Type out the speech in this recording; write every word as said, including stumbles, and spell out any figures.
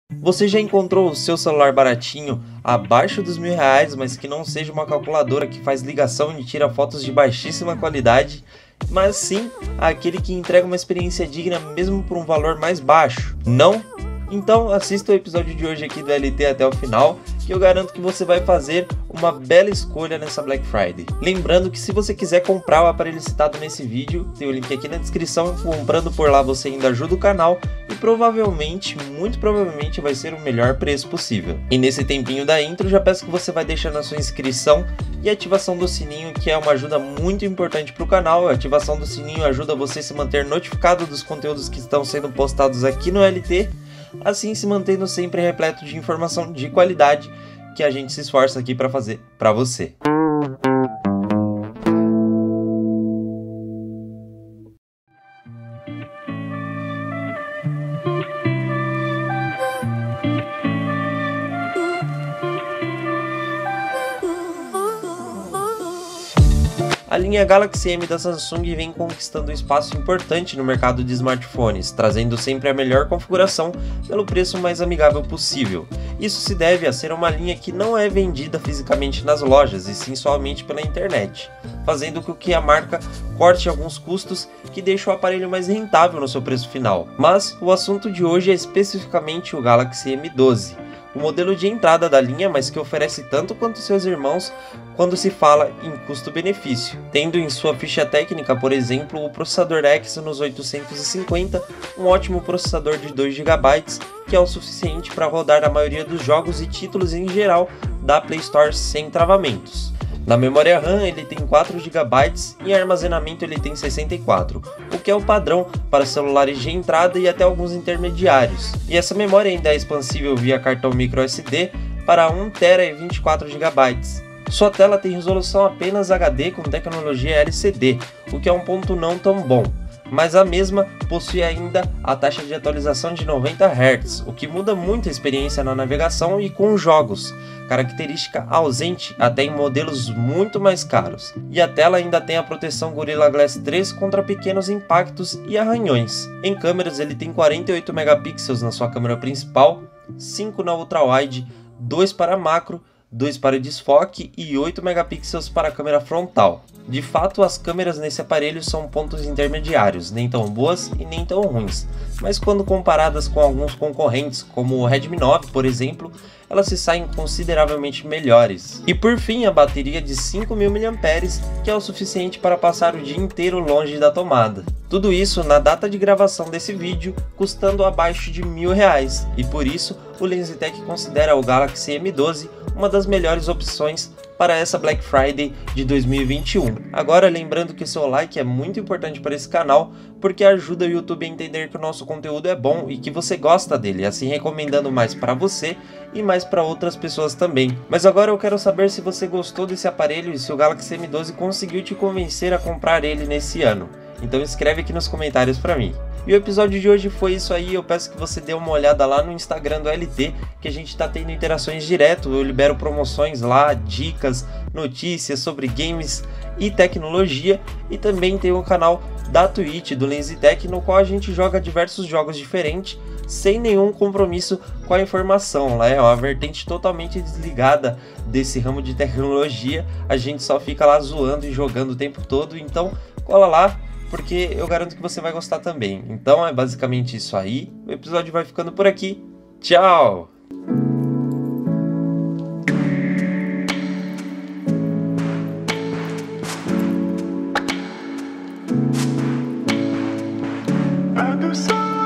Você já encontrou o seu celular baratinho, abaixo dos mil reais, mas que não seja uma calculadora que faz ligação e tira fotos de baixíssima qualidade, mas sim aquele que entrega uma experiência digna mesmo por um valor mais baixo? Não? Então assista o episódio de hoje aqui do L T até o final, que eu garanto que você vai fazer uma bela escolha nessa Black Friday. Lembrando que se você quiser comprar o aparelho citado nesse vídeo, tem o link aqui na descrição, comprando por lá você ainda ajuda o canal e provavelmente, muito provavelmente vai ser o melhor preço possível. E nesse tempinho da intro já peço que você vai deixando a sua inscrição e ativação do sininho, que é uma ajuda muito importante para o canal. A ativação do sininho ajuda você a se manter notificado dos conteúdos que estão sendo postados aqui no L T, assim se mantendo sempre repleto de informação de qualidade que a gente se esforça aqui para fazer para você. A linha Galaxy M da Samsung vem conquistando um espaço importante no mercado de smartphones, trazendo sempre a melhor configuração pelo preço mais amigável possível. Isso se deve a ser uma linha que não é vendida fisicamente nas lojas, e sim somente pela internet, fazendo com que a marca corte alguns custos que deixam o aparelho mais rentável no seu preço final. Mas o assunto de hoje é especificamente o Galaxy M doze. O modelo de entrada da linha, mas que oferece tanto quanto seus irmãos quando se fala em custo-benefício, tendo em sua ficha técnica, por exemplo, o processador Exynos oitocentos e cinquenta, um ótimo processador de dois gigabytes, que é o suficiente para rodar a maioria dos jogos e títulos em geral da Play Store sem travamentos. Na memória RAM ele tem quatro gigabytes e em armazenamento ele tem sessenta e quatro, o que é o padrão para celulares de entrada e até alguns intermediários. E essa memória ainda é expansível via cartão micro S D para um terabyte e vinte e quatro gigabytes. Sua tela tem resolução apenas H D com tecnologia L C D, o que é um ponto não tão bom, mas a mesma possui ainda a taxa de atualização de noventa hertz, o que muda muito a experiência na navegação e com jogos, característica ausente até em modelos muito mais caros. E a tela ainda tem a proteção Gorilla Glass três contra pequenos impactos e arranhões. Em câmeras ele tem quarenta e oito megapixels na sua câmera principal, cinco na ultra-wide, dois para macro, dois para desfoque e oito megapixels para a câmera frontal. De fato, as câmeras nesse aparelho são pontos intermediários, nem tão boas e nem tão ruins, mas quando comparadas com alguns concorrentes, como o Redmi nove, por exemplo, elas se saem consideravelmente melhores. E por fim, a bateria de cinco mil miliampères hora, que é o suficiente para passar o dia inteiro longe da tomada. Tudo isso na data de gravação desse vídeo, custando abaixo de mil reais, e por isso o Lensitech considera o Galaxy M doze uma das melhores opções para essa Black Friday de dois mil e vinte e um. Agora, lembrando que o seu like é muito importante para esse canal, porque ajuda o YouTube a entender que o nosso conteúdo é bom e que você gosta dele, assim recomendando mais para você e mais para outras pessoas também. Mas agora eu quero saber se você gostou desse aparelho e se o Galaxy M doze conseguiu te convencer a comprar ele nesse ano. Então escreve aqui nos comentários para mim. E o episódio de hoje foi isso aí, eu peço que você dê uma olhada lá no Instagram do L T, que a gente tá tendo interações direto, eu libero promoções lá, dicas, notícias sobre games e tecnologia, e também tem o canal da Twitch, do Lensitech, no qual a gente joga diversos jogos diferentes, sem nenhum compromisso com a informação. Lá é uma vertente totalmente desligada desse ramo de tecnologia, a gente só fica lá zoando e jogando o tempo todo, então cola lá, porque eu garanto que você vai gostar também. Então é basicamente isso aí, o episódio vai ficando por aqui, tchau! By the side.